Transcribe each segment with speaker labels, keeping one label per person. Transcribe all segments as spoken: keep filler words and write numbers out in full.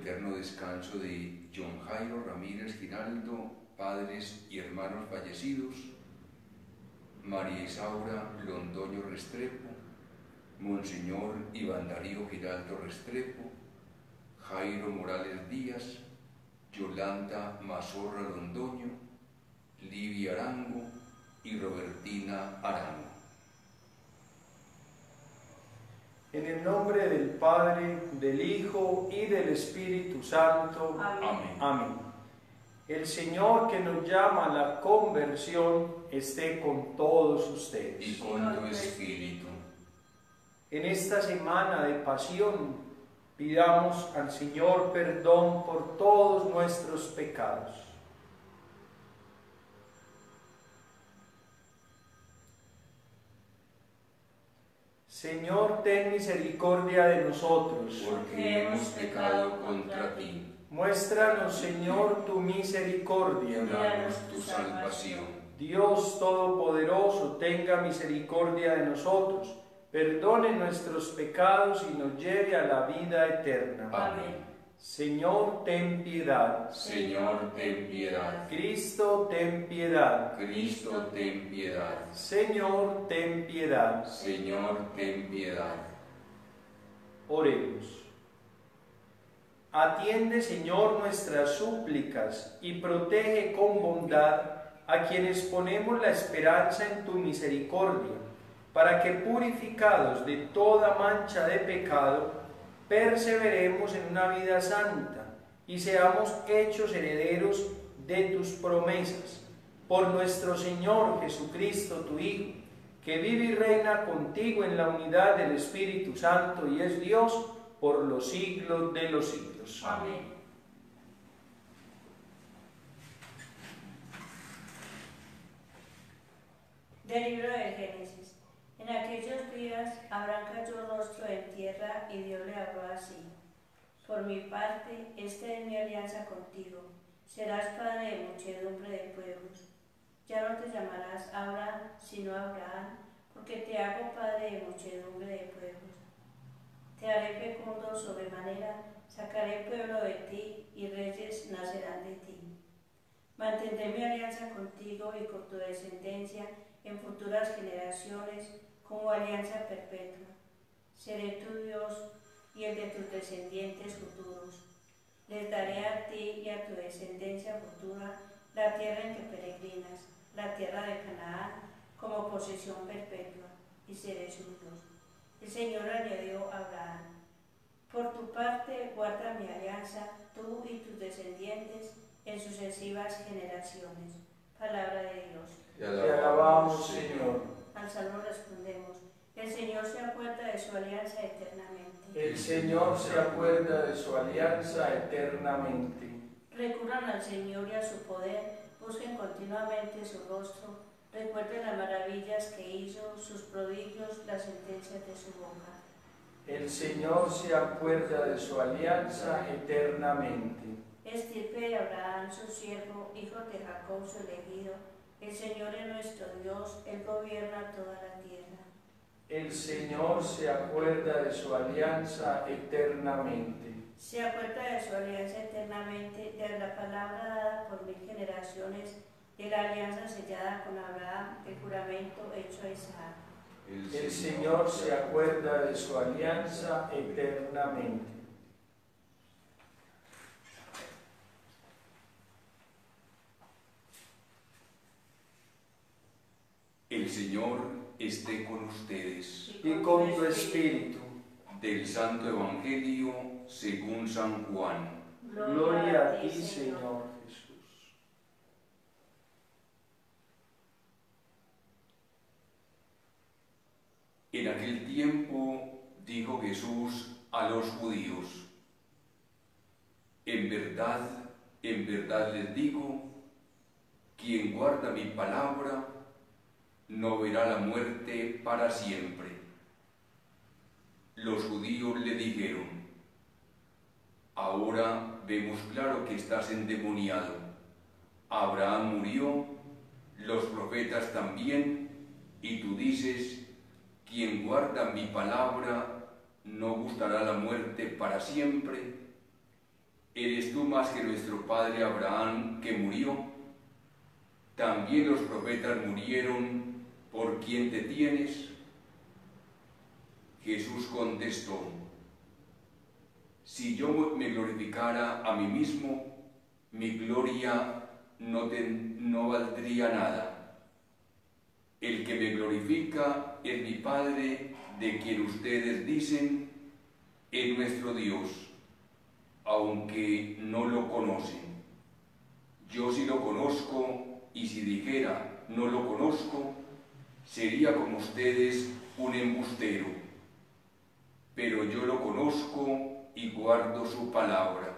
Speaker 1: eterno descanso de John Jairo Ramírez Giraldo, padres y hermanos fallecidos, María Isaura Londoño Restrepo, Monseñor Iván Darío Giraldo Restrepo, Jairo Morales Díaz, Yolanda Mazorra Londoño, Livia Arango y Robertina Arango.
Speaker 2: En el nombre del Padre, del Hijo y del Espíritu Santo.
Speaker 1: Amén.
Speaker 2: Amén. El Señor que nos llama a la conversión esté con todos ustedes.
Speaker 1: Y con tu espíritu.
Speaker 2: En esta semana de pasión, pidamos al Señor perdón por todos nuestros pecados. Señor, ten misericordia de nosotros,
Speaker 1: porque hemos pecado contra ti.
Speaker 2: Muéstranos, Señor, tu misericordia.
Speaker 1: Danos tu salvación.
Speaker 2: Dios Todopoderoso, tenga misericordia de nosotros, perdone nuestros pecados y nos lleve a la vida eterna.
Speaker 1: Amén.
Speaker 2: Señor, ten piedad.
Speaker 1: Señor, ten piedad.
Speaker 2: Cristo, ten piedad.
Speaker 1: Cristo, ten piedad.
Speaker 2: Señor, ten piedad.
Speaker 1: Señor, ten piedad.
Speaker 2: Oremos. Atiende, Señor, nuestras súplicas y protege con bondad a quienes ponemos la esperanza en tu misericordia, para que, purificados de toda mancha de pecado, perseveremos en una vida santa y seamos hechos herederos de tus promesas. Por nuestro Señor Jesucristo, tu Hijo, que vive y reina contigo en la unidad del Espíritu Santo y es Dios por los siglos de los siglos.
Speaker 3: Amén. Del libro de Génesis. En aquellos días Abraham cayó rostro en tierra y Dios le habló así: por mi parte, esta es mi alianza contigo, serás padre de muchedumbre de pueblos. Ya no te llamarás Abraham, sino Abraham, porque te hago padre de muchedumbre de pueblos. Te haré fecundo sobremanera, sacaré pueblo de ti y reyes nacerán de ti. Mantendré mi alianza contigo y con tu descendencia en futuras generaciones como alianza perpetua. Seré tu Dios y el de tus descendientes futuros. Les daré a ti y a tu descendencia futura la tierra en que peregrinas, la tierra de Canaán, como posesión perpetua, y seré su Dios. El Señor añadió a Abraham: por tu parte guarda mi alianza, tú y tus descendientes en sucesivas generaciones. Palabra de Dios.
Speaker 2: Te alabamos, Señor.
Speaker 3: Al salmo respondemos: el Señor se acuerda de su alianza eternamente.
Speaker 2: El Señor se acuerda de su alianza eternamente.
Speaker 3: Recurran al Señor y a su poder, busquen continuamente su rostro, recuerden las maravillas que hizo, sus prodigios, las sentencias de su boca.
Speaker 2: El Señor se acuerda de su alianza eternamente.
Speaker 3: Estirpe de Abraham, su siervo, hijo de Jacob, su elegido. El Señor es nuestro Dios, Él gobierna toda la tierra.
Speaker 2: El Señor se acuerda de su alianza eternamente.
Speaker 3: Se acuerda de su alianza eternamente, de la palabra dada por mil generaciones, de la alianza sellada con Abraham, el juramento hecho a Isaac.
Speaker 2: El Señor se acuerda de su alianza eternamente.
Speaker 1: El Señor esté con ustedes.
Speaker 2: Y con tu espíritu.
Speaker 1: Del Santo Evangelio según San Juan.
Speaker 2: Gloria a ti, Señor Jesús.
Speaker 1: En aquel tiempo dijo Jesús a los judíos: en verdad, en verdad les digo, quien guarda mi palabra no verá la muerte para siempre. Los judíos le dijeron: ahora vemos claro que estás endemoniado. Abraham murió, los profetas también, y tú dices: quien guarda mi palabra no gustará la muerte para siempre. ¿eres tú más que nuestro padre Abraham que murió? También los profetas murieron, ¿por quién te tienes? Jesús contestó: si yo me glorificara a mí mismo, mi gloria no, te, no valdría nada. El que me glorifica es mi Padre, de quien ustedes dicen es nuestro Dios, aunque no lo conocen. Yo sí lo conozco, y si dijera no lo conozco, sería como ustedes un embustero. Pero yo lo conozco y guardo su palabra.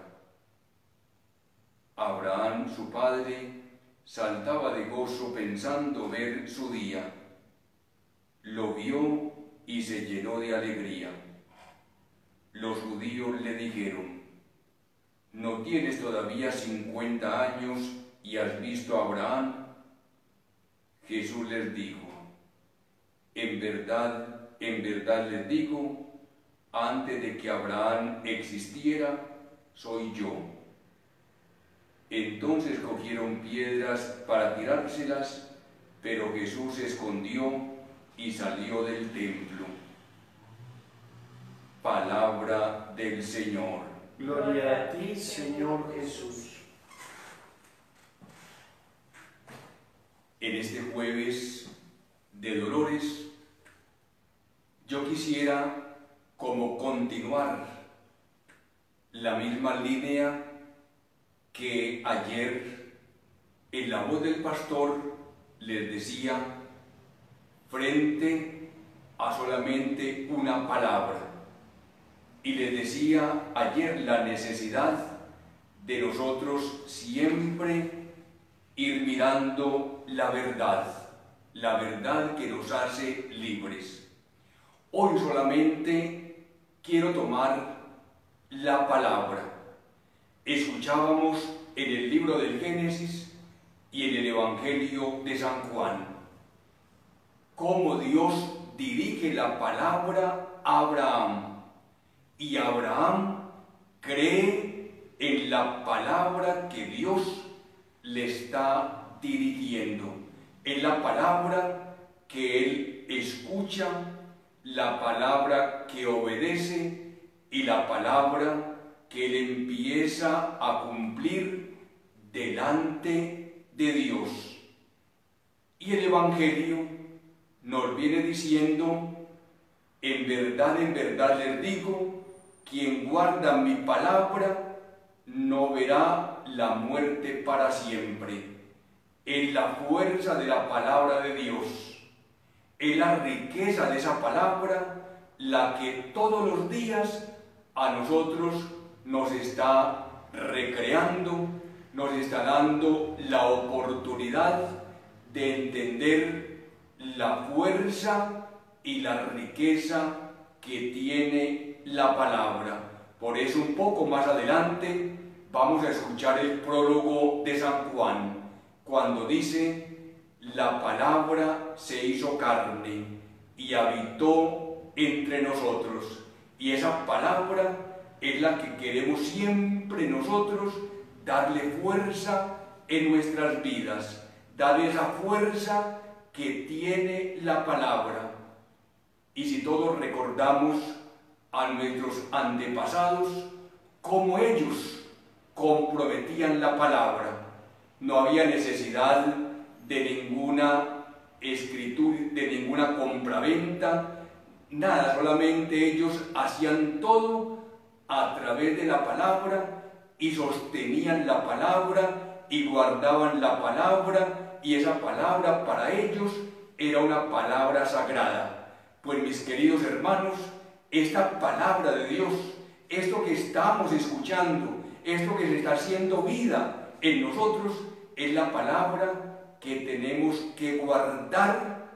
Speaker 1: Abraham, su padre, saltaba de gozo pensando ver su día. Lo vio y se llenó de alegría. Los judíos le dijeron: ¿no tienes todavía cincuenta años y has visto a Abraham? Jesús les dijo: en verdad, en verdad les digo, antes de que Abraham existiera, soy yo. Entonces cogieron piedras para tirárselas, pero Jesús se escondió y salió del templo. Palabra del Señor.
Speaker 2: Gloria a ti, Señor Jesús.
Speaker 1: En este jueves de Dolores, yo quisiera como continuar la misma línea que ayer en la voz del pastor les decía, frente a solamente una palabra. Y les decía ayer la necesidad de nosotros siempre ir mirando la verdad, la verdad que nos hace libres. Hoy solamente quiero tomar la palabra. Escuchábamos en el libro del Génesis y en el Evangelio de San Juan cómo Dios dirige la palabra a Abraham. Y Abraham cree en la palabra que Dios le está dirigiendo, en la palabra que él escucha, la palabra que obedece y la palabra que él empieza a cumplir delante de Dios. Y el Evangelio nos viene diciendo: en verdad, en verdad les digo, quien guarda mi palabra no verá la muerte para siempre. Es la fuerza de la palabra de Dios, es la riqueza de esa palabra la que todos los días a nosotros nos está recreando, nos está dando la oportunidad de entender la fuerza y la riqueza que tiene la palabra. Por eso un poco más adelante vamos a escuchar el prólogo de San Juan, cuando dice: la palabra se hizo carne y habitó entre nosotros. Y esa palabra es la que queremos siempre nosotros darle fuerza en nuestras vidas, darle esa fuerza que tiene la palabra. Y si todos recordamos a nuestros antepasados, como ellos comprometían la palabra, no había necesidad de ninguna escritura, de ninguna compraventa, nada, solamente ellos hacían todo a través de la palabra y sostenían la palabra y guardaban la palabra, y esa palabra para ellos era una palabra sagrada. Pues mis queridos hermanos, esta palabra de Dios, esto que estamos escuchando, esto que se está haciendo vida en nosotros, es la palabra que tenemos que guardar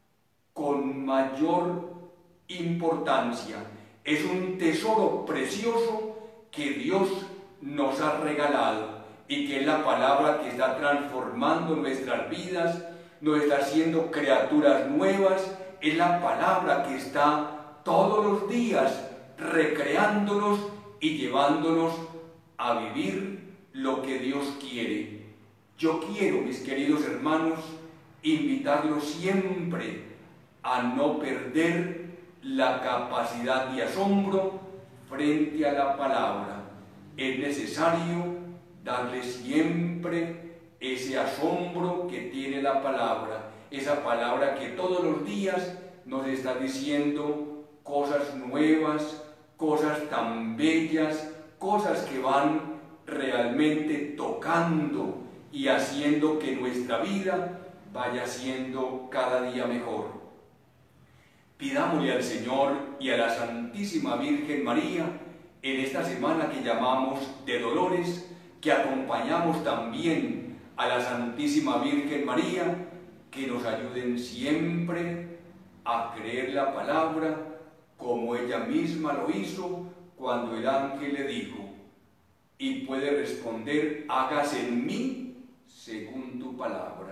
Speaker 1: con mayor importancia. Es un tesoro precioso que Dios nos ha regalado y que es la palabra que está transformando nuestras vidas, nos está haciendo criaturas nuevas. Es la palabra que está todos los días recreándonos y llevándonos a vivir lo que Dios quiere. Yo quiero, mis queridos hermanos, invitarlos siempre a no perder la capacidad de asombro frente a la palabra. Es necesario darle siempre ese asombro que tiene la palabra, esa palabra que todos los días nos está diciendo cosas nuevas, cosas tan bellas, cosas que van realmente tocando y haciendo que nuestra vida vaya siendo cada día mejor. Pidámosle al Señor y a la Santísima Virgen María, en esta semana que llamamos de Dolores, que acompañamos también a la Santísima Virgen María, que nos ayuden siempre a creer la palabra como ella misma lo hizo cuando el ángel le dijo, y puede responder, hágase en mí según tu palabra.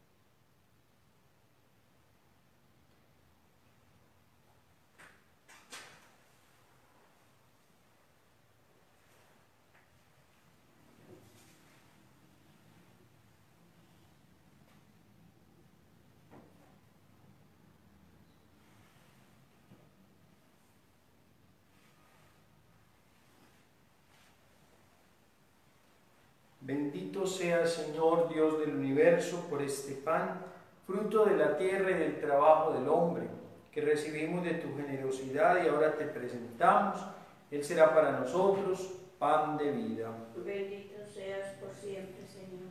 Speaker 2: Bendito sea, Señor Dios del universo, por este pan, fruto de la tierra y del trabajo del hombre, que recibimos de tu generosidad y ahora te presentamos. Él será para nosotros pan de vida.
Speaker 3: Bendito seas por siempre, Señor.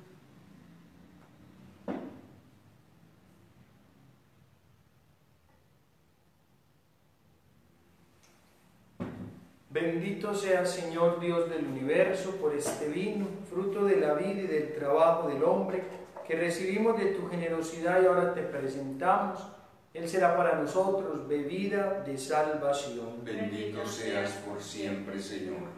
Speaker 2: Bendito sea, Señor Dios del universo, por este vino, fruto de la vida y del trabajo del hombre, que recibimos de tu generosidad y ahora te presentamos. Él será para nosotros bebida de salvación.
Speaker 1: Bendito seas por siempre, Señor.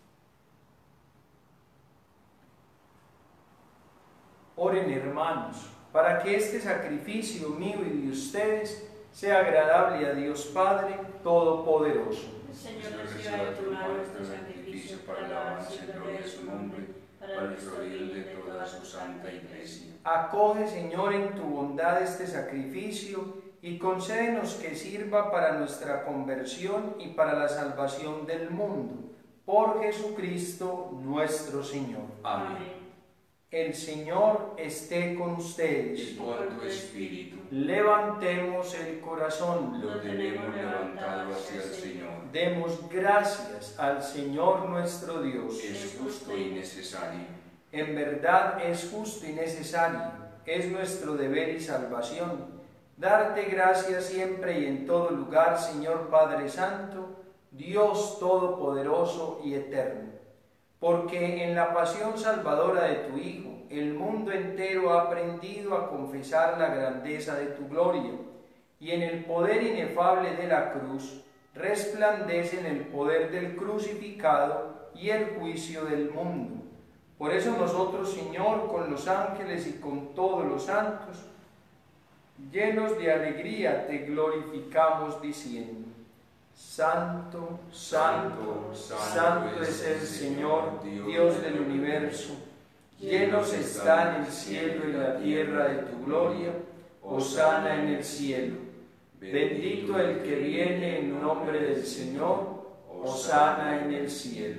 Speaker 2: Oren, hermanos, para que este sacrificio mío y de ustedes sea agradable a Dios Padre Todopoderoso.
Speaker 3: Señor, reciba de tu mano este sacrificio para la alabanza y gloria de su nombre, para nuestro bien y de toda su santa Iglesia.
Speaker 2: Acoge, Señor, en tu bondad este sacrificio y concédenos que sirva para nuestra conversión y para la salvación del mundo. Por Jesucristo nuestro Señor.
Speaker 1: Amén.
Speaker 2: El Señor esté con ustedes.
Speaker 1: Y con tu espíritu.
Speaker 2: Levantemos el corazón.
Speaker 1: Lo tenemos levantado hacia el Señor.
Speaker 2: Demos gracias al Señor nuestro Dios.
Speaker 1: Es justo y necesario.
Speaker 2: En verdad es justo y necesario. Es nuestro deber y salvación. Darte gracias siempre y en todo lugar, Señor Padre Santo, Dios Todopoderoso y Eterno. Porque en la pasión salvadora de tu Hijo, el mundo entero ha aprendido a confesar la grandeza de tu gloria, y en el poder inefable de la cruz resplandecen el poder del crucificado y el juicio del mundo. Por eso nosotros, Señor, con los ángeles y con todos los santos, llenos de alegría te glorificamos diciendo: Santo, santo, santo es el Señor, Dios del universo. Llenos están el cielo y la tierra de tu gloria. Hosana en el cielo. Bendito el que viene en nombre del Señor. Hosana en el cielo.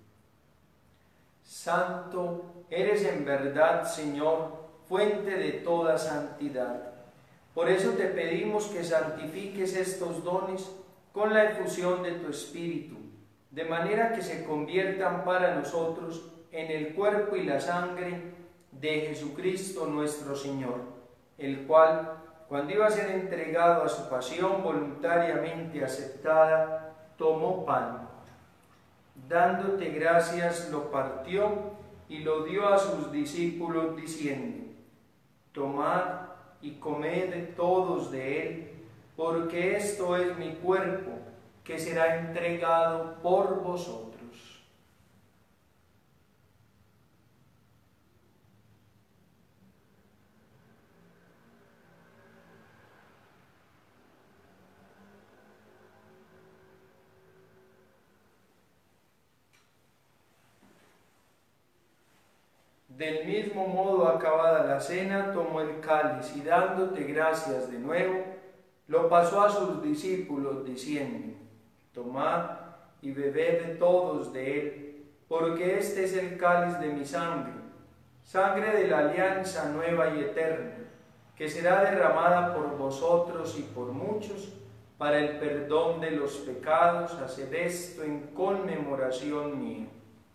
Speaker 2: Santo eres en verdad, Señor, fuente de toda santidad. Por eso te pedimos que santifiques estos dones con la efusión de tu Espíritu, de manera que se conviertan para nosotros en el cuerpo y la sangre de Jesucristo nuestro Señor, el cual, cuando iba a ser entregado a su pasión voluntariamente aceptada, tomó pan. Dándote gracias, lo partió y lo dio a sus discípulos, diciendo: Tomad y comed todos de él, porque esto es mi cuerpo, que será entregado por vosotros. Del mismo modo, acabada la cena, tomó el cáliz y dándote gracias de nuevo, lo pasó a sus discípulos diciendo: tomad y bebed de todos de él, porque este es el cáliz de mi sangre, sangre de la alianza nueva y eterna, que será derramada por vosotros y por muchos para el perdón de los pecados. Haced esto en conmemoración mía.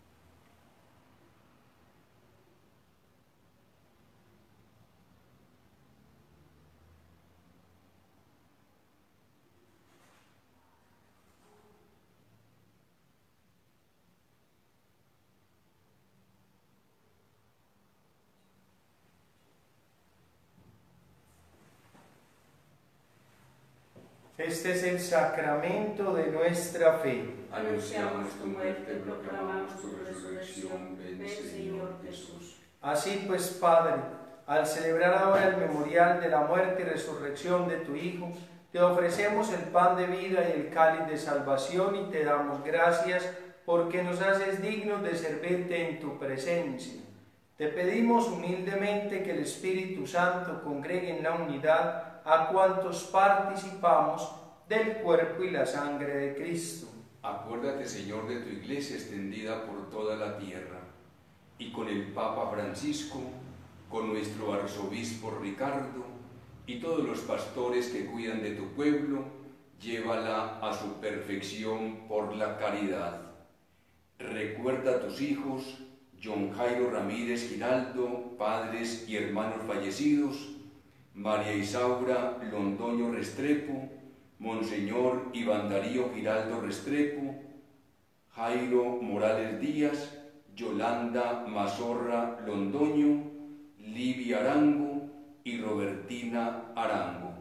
Speaker 2: Este es el sacramento de nuestra fe.
Speaker 4: Anunciamos tu muerte, proclamamos tu resurrección. Ven, Señor Jesús.
Speaker 2: Así pues, Padre, al celebrar ahora el memorial de la muerte y resurrección de tu Hijo, te ofrecemos el pan de vida y el cáliz de salvación y te damos gracias porque nos haces dignos de servirte en tu presencia. Te pedimos humildemente que el Espíritu Santo congregue en la unidad a cuantos participamos del cuerpo y la sangre de Cristo.
Speaker 1: Acuérdate, Señor, de tu iglesia extendida por toda la tierra, y con el Papa Francisco, con nuestro arzobispo Ricardo, y todos los pastores que cuidan de tu pueblo, llévala a su perfección por la caridad. Recuerda a tus hijos, John Jairo Ramírez Giraldo, padres y hermanos fallecidos, María Isaura Londoño Restrepo, Monseñor Iván Darío Giraldo Restrepo, Jairo Morales Díaz, Yolanda Mazorra Londoño, Livia Arango y Robertina Arango,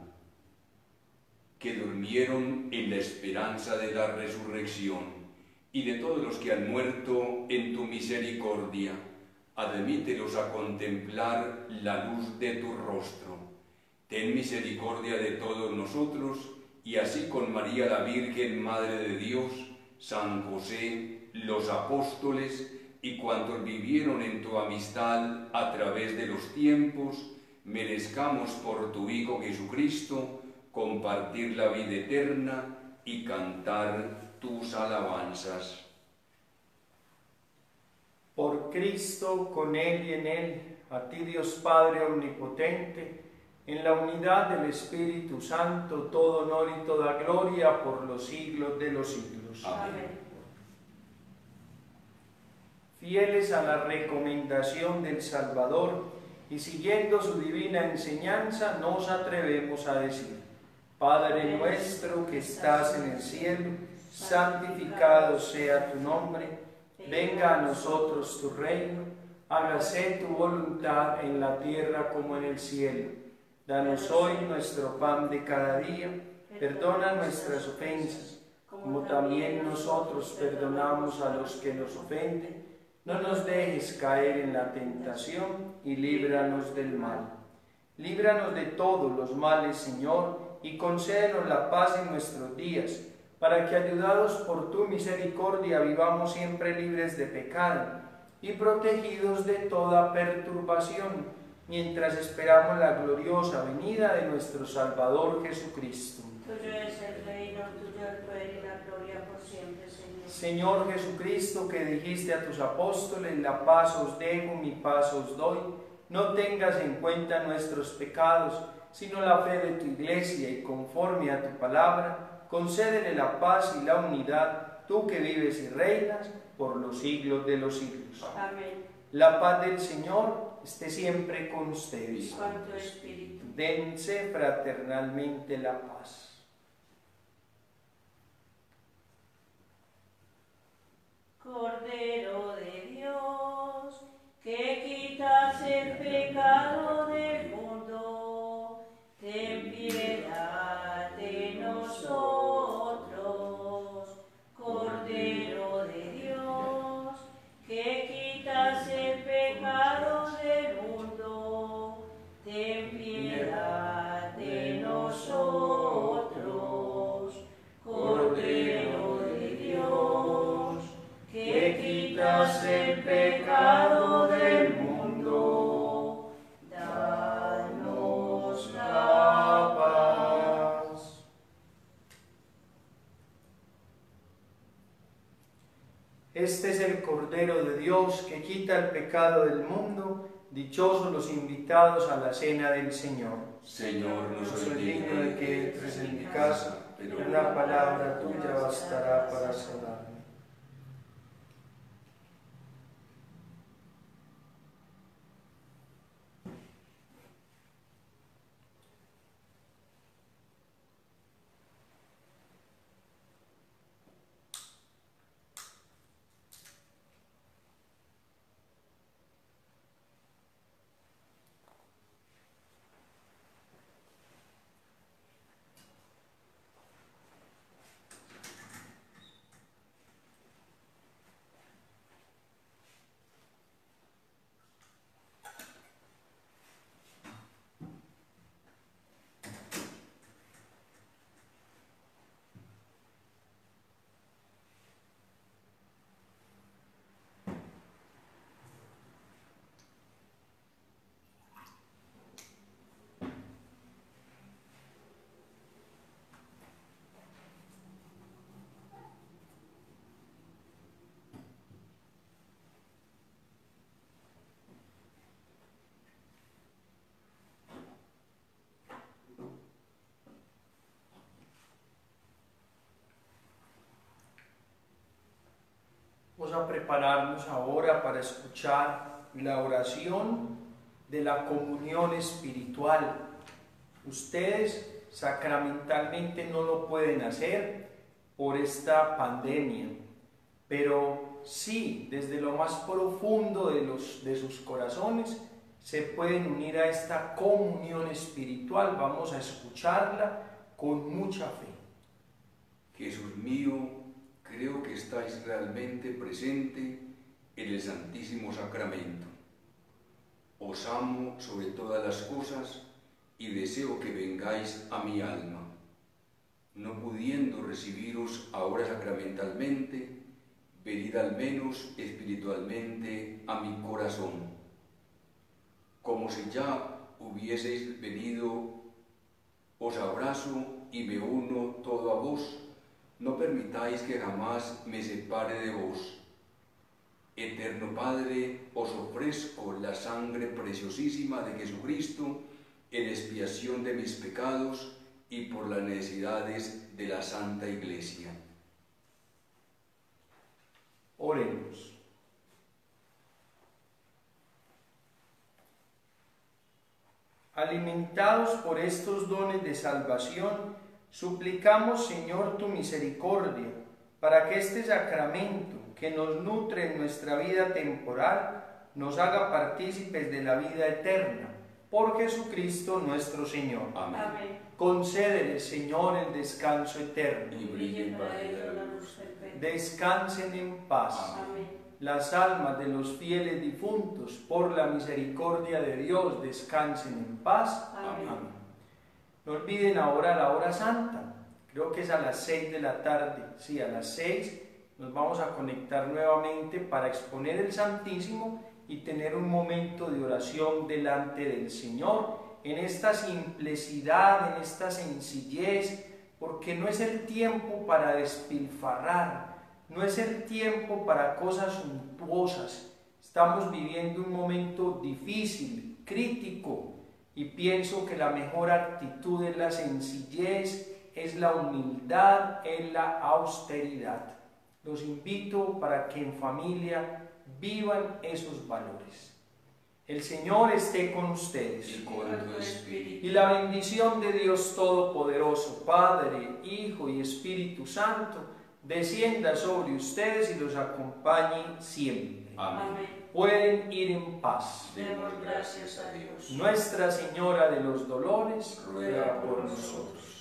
Speaker 1: que durmieron en la esperanza de la resurrección, y de todos los que han muerto en tu misericordia, admítelos a contemplar la luz de tu rostro. Ten misericordia de todos nosotros, y así con María la Virgen, Madre de Dios, San José, los apóstoles y cuantos vivieron en tu amistad a través de los tiempos, merezcamos por tu Hijo Jesucristo compartir la vida eterna y cantar tus alabanzas.
Speaker 2: Por Cristo, con Él y en Él, a ti Dios Padre Omnipotente, en la unidad del Espíritu Santo, todo honor y toda gloria por los siglos de los siglos.
Speaker 1: Amén.
Speaker 2: Fieles a la recomendación del Salvador y siguiendo su divina enseñanza, nos atrevemos a decir: Padre nuestro que estás en el cielo, santificado sea tu nombre, venga a nosotros tu reino, hágase tu voluntad en la tierra como en el cielo. Danos hoy nuestro pan de cada día, perdona nuestras ofensas, como también nosotros perdonamos a los que nos ofenden. No nos dejes caer en la tentación y líbranos del mal. Líbranos de todos los males, Señor, y concédenos la paz en nuestros días, para que, ayudados por tu misericordia, vivamos siempre libres de pecado y protegidos de toda perturbación, mientras esperamos la gloriosa venida de nuestro Salvador Jesucristo.
Speaker 3: Tuyo es el reino, tuyo el poder y la gloria por siempre, Señor.
Speaker 2: Señor Jesucristo, que dijiste a tus apóstoles: la paz os dejo, mi paz os doy, no tengas en cuenta nuestros pecados, sino la fe de tu iglesia, y conforme a tu palabra, concédele la paz y la unidad, tú que vives y reinas por los siglos de los siglos.
Speaker 3: Amén.
Speaker 2: La paz del Señor esté siempre con ustedes.
Speaker 3: Con tu espíritu.
Speaker 2: Dense fraternalmente la paz.
Speaker 3: Cordero de Dios, que quitas el pecado del mundo, ten piedad de nosotros. Cordero de Dios, que quitas el pecado del mundo, ten piedad de nosotros. Cordero de Dios, que quitas
Speaker 2: Este es el Cordero de Dios que quita el pecado del mundo. Dichosos los invitados a la cena del Señor.
Speaker 1: Señor, no
Speaker 2: No
Speaker 1: soy
Speaker 2: soy
Speaker 1: digno
Speaker 2: digno de que entres en mi casa, pero una palabra tuya bastará para sanarme. Vamos a prepararnos ahora para escuchar la oración de la comunión espiritual. Ustedes sacramentalmente no lo pueden hacer por esta pandemia, pero sí, desde lo más profundo de, los, de sus corazones, se pueden unir a esta comunión espiritual. Vamos a escucharla con mucha fe.
Speaker 1: Jesús mío, creo que estáis realmente presente en el Santísimo Sacramento. Os amo sobre todas las cosas y deseo que vengáis a mi alma. No pudiendo recibiros ahora sacramentalmente, venid al menos espiritualmente a mi corazón. Como si ya hubieseis venido, os abrazo y me uno todo a vos. No permitáis que jamás me separe de vos. Eterno Padre, os ofrezco la sangre preciosísima de Jesucristo en expiación de mis pecados y por las necesidades de la Santa Iglesia.
Speaker 2: Oremos. Alimentados por estos dones de salvación, suplicamos, Señor, tu misericordia, para que este sacramento que nos nutre en nuestra vida temporal, nos haga partícipes de la vida eterna. Por Jesucristo nuestro Señor.
Speaker 1: Amén.
Speaker 3: Amén.
Speaker 2: Concédele, Señor, el descanso eterno.
Speaker 1: Y brillen para ella la luz.
Speaker 2: Descansen en paz.
Speaker 3: Amén.
Speaker 2: Las almas de los fieles difuntos, por la misericordia de Dios, descansen en paz.
Speaker 3: Amén.
Speaker 2: Amén. No olviden ahora la hora santa. Creo que es a las seis de la tarde. Sí, a las seis nos vamos a conectar nuevamente para exponer el Santísimo y tener un momento de oración delante del Señor en esta simplicidad, en esta sencillez, porque no es el tiempo para despilfarrar, no es el tiempo para cosas suntuosas. Estamos viviendo un momento difícil, crítico, y pienso que la mejor actitud es la sencillez, es la humildad, es la austeridad. Los invito para que en familia vivan esos valores. El Señor esté con ustedes.
Speaker 1: Y con tu espíritu.
Speaker 2: Y la bendición de Dios Todopoderoso, Padre, Hijo y Espíritu Santo, descienda sobre ustedes y los acompañe siempre.
Speaker 1: Amén.
Speaker 3: Amén.
Speaker 2: Pueden ir en paz.
Speaker 1: Demos gracias a Dios.
Speaker 2: Nuestra Señora de los Dolores,
Speaker 1: Ruega por nosotros.